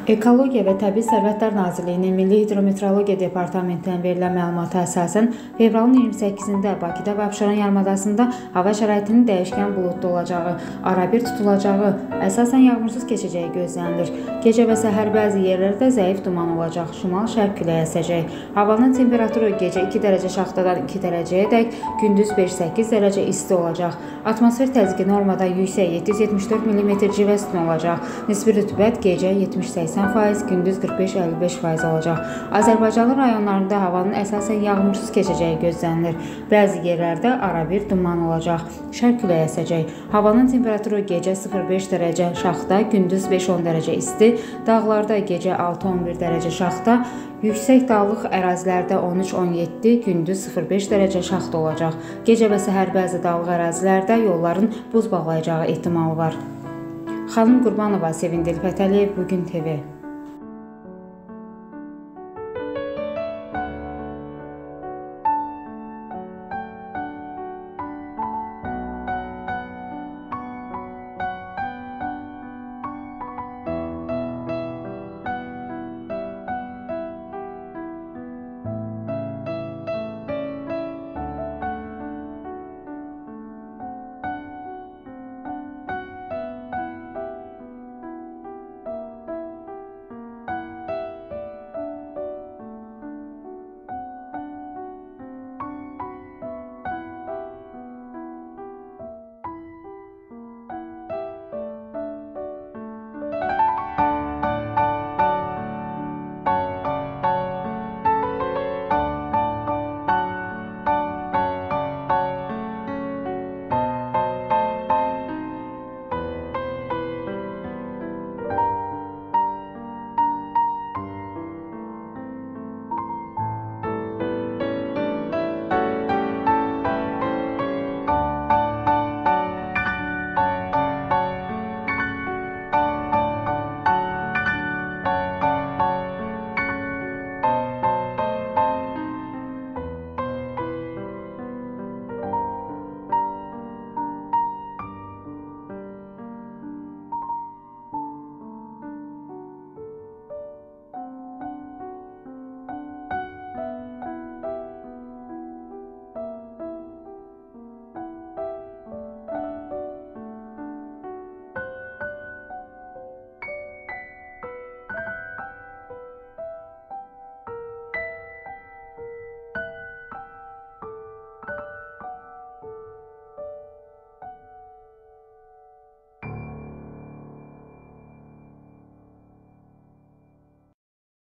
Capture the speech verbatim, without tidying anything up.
Ekologiya və Təbii Sərvətlər Nazirliyinin Milli Hidrometeorologiya Departamentindən verilən məlumata əsasən fevralın iyirmi səkkizində Bakıda və Abşeron yarımadasında hava şəraitinin dəyişkən buludlu olacağı, arabir tutulacağı, əsasən yağmursuz keçəcəyi gözlənilir. Gecə və səhər bəzi yerlərdə zəif duman olacaq, şimal-şərq küləyi əsəcək. Havanın temperaturu gecə iki dərəcə şaxtadan iki dərəcəyə dək, gündüz beş səkkiz dərəcə isti olacaq. Atmosfer təzyiqi normadan yüksək yeddi yüz yetmiş dörd millimetr civə üstün olacaq. Nisbi rütubət gecə yetmiş səksən faiz, gündüz qırx beş əlli beş faiz olacaq. Azərbaycanın rayonlarında havanın əsasən yağmursuz keçəcəyi gözlənilir. Bəzi yerlərdə arabir duman olacaq. Şərq küləyi əsəcək. Havanın temperaturu gecə sıfır beş dərəcə şaxta, gündüz beş on dərəcə isti, dağlarda gecə altı on bir dərəcə şaxta, yüksək dağlıq ərazilərdə on üç on yeddi, gündüz sıfır beş dərəcə şaxta olacaq. Gecə və səhər bəzi dağlıq ərazilərdə yolların buz bağlayacağı ehtimalı var. Xanım Qurbanova, Sevindil Fətəliyev, Bugün T V.